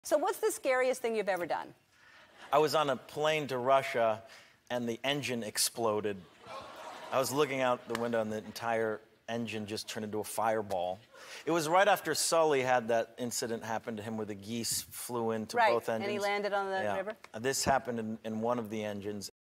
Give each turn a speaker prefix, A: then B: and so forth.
A: So what's the scariest thing you've ever done?
B: I was on a plane to Russia, and the engine exploded. I was looking out the window, and the entire engine just turned into a fireball. It was right after Sully had that incident happen to him where the geese flew into both engines.
A: And he landed on the river?
B: This happened in one of the engines.